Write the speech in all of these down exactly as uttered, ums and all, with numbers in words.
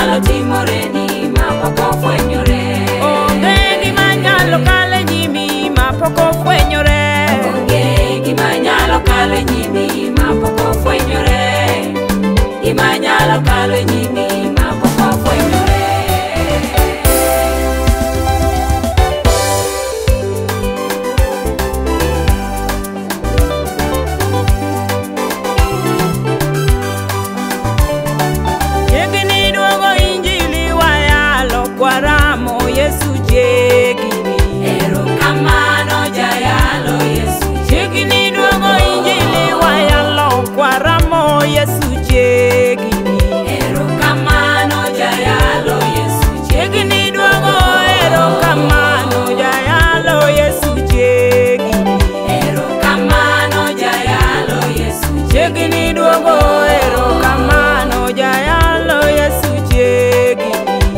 nyalo timoreni ma pok ofwenyore. Onge gima nyalo kale nyimi ma pok ofwenyore. Onge gima nyalo kale nyimi ma pok ofwenyore. Gima nyalo kale nyimi ma pok ofwenyore. Yesu jegini erokamano jayalo Yesu jegini duogo injili wayalo kwaramo Yesu jegini erokamano jayalo Yesu jegini duogo erokamano jayalo Yesu jegini erokamano jayalo Yesu jegini duogo erokamano jayalo Yesu jegini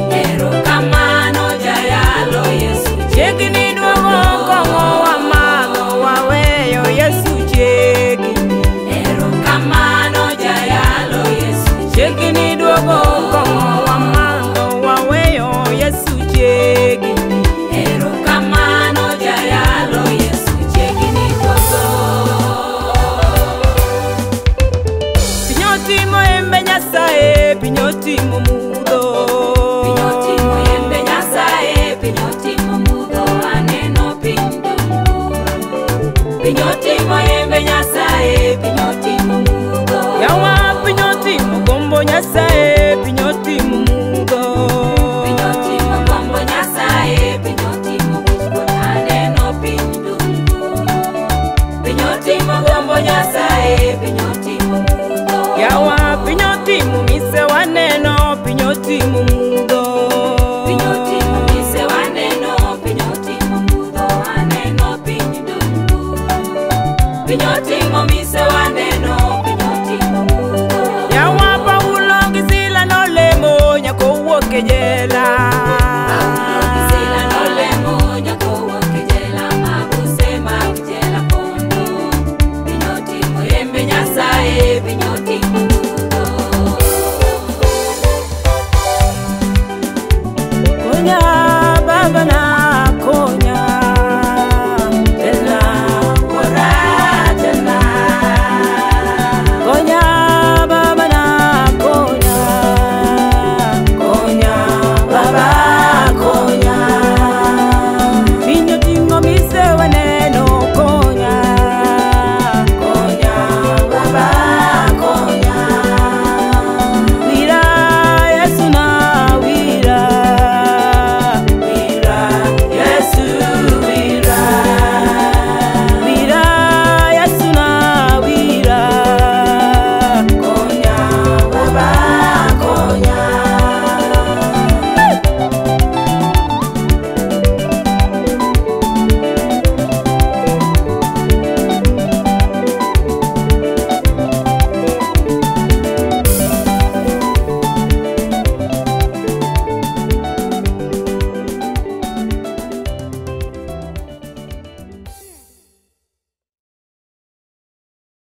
jegini duogo kongo wamalo waweyo Yesu jegini erokamano jayalo Yesu jegini duogo kongo wamalo waweyo Yesu jegini erokamano jayalo Yesu jegini duogo. Pinyotimo embe Nyasaye pinyotimo mudho pinyotimo embe Nyasaye pinyotimo mudho aneno piny dungu. Pinyotimo embe Nyasaye pinyotimo mudho yawa pinyotimo gombo Nyasaye pinyotimo mudho pinyotimo gombo Nyasaye pinyotimo wichkuot aneno piny dungu. Pinyotimo gombo Nyasaye pinyotimo mudho yawa pinyotimo mise waneno pinyotimo mudho pinyotimo mise waneno pinyotimo mudho aneno piny dungu. Pinyotimo mise waneno pinyotimo mudho yawa Paulo gi Sila nolemo nyaka owuok e jela Paulo gi Sila nolemo nyaka owuok e jela mabuse mag jela pondo. Pinyotimo embe Nyasaye pinyotimo mudho Konya